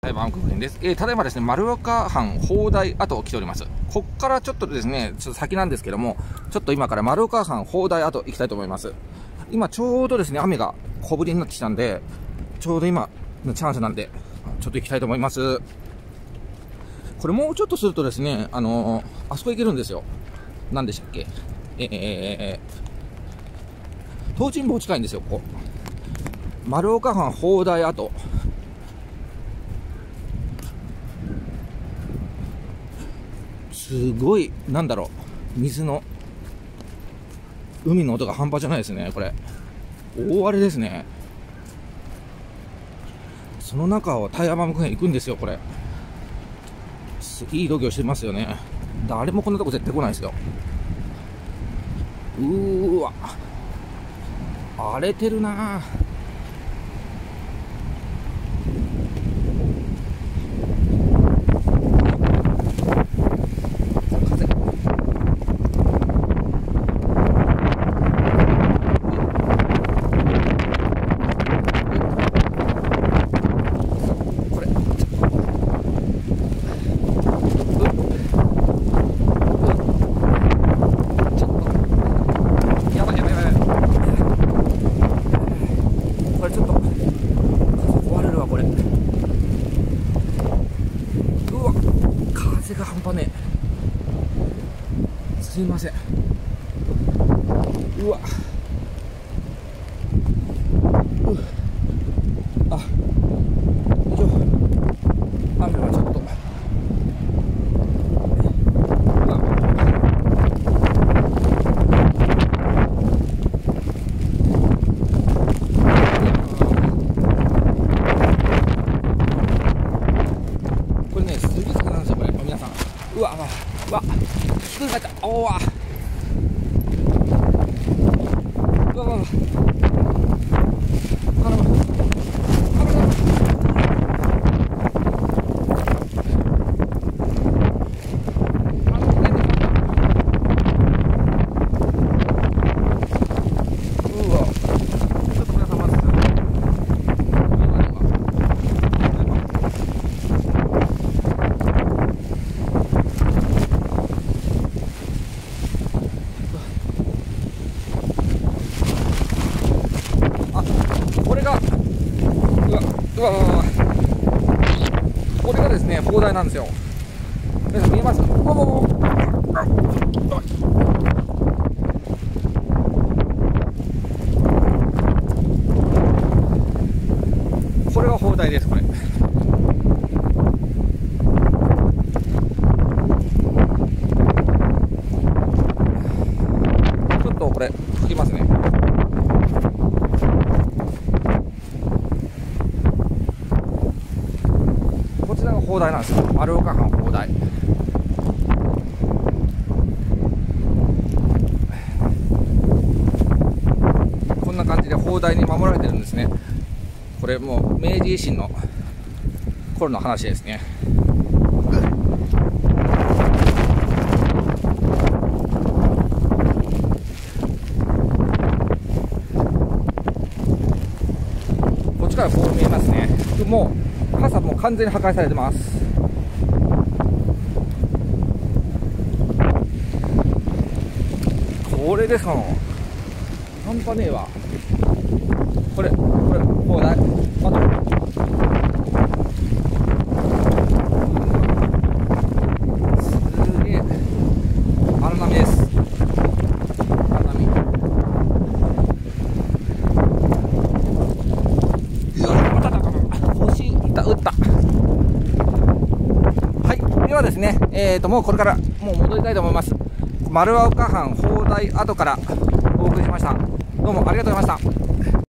はい、バンコク人です。ただいまですね、丸岡藩砲台跡を来ております。こっからちょっとですね、ちょっと先なんですけども、ちょっと今から丸岡藩砲台跡行きたいと思います。今ちょうどですね、雨が小降りになってきたんで、ちょうど今のチャンスなんで、ちょっと行きたいと思います。これもうちょっとするとですね、あそこ行けるんですよ。何でしたっけ？東尋坊近いんですよ、ここ。丸岡藩砲台跡。すごい、なんだろう、海の音が半端じゃないですね、これ。大荒れですね。その中をタイヤバムクヘン行くんですよ、これ。いい度胸してますよね。誰もこんなとこ絶対来ないですよ。わ。荒れてるなぁ。風が半端ねえ。すいません。うわ。あ、雨はちょっと。これね、すげえ坂なんですよ、これ。皆さん。うわ、ひっくり返った。おわ。うわ。これがですね、砲台なんですよ。皆さん見えます？これが砲台です、これ。ちょっとこれ、吹きますね。こちらが砲台なんですよ。丸岡藩砲台。こんな感じで砲台に守られてるんですね。これもう明治維新の頃の話ですね。こっちからこう見えますね。もう傘も完全に破壊されてます。これですもん。半端ねえわ。これ砲台。あとすげえ荒波です。荒波。星いた、撃った。はい、ではですね、もうこれからもう戻りたいと思います。丸岡藩砲台跡からお送りしました。どうもありがとうございました。